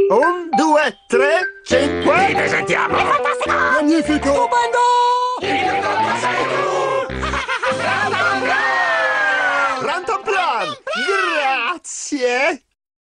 1, 2, 3, 5. Ti presentiamo! È fantastico! Magnifico! Stupendo! Il tutto sei tu! Rantanplan! Grazie!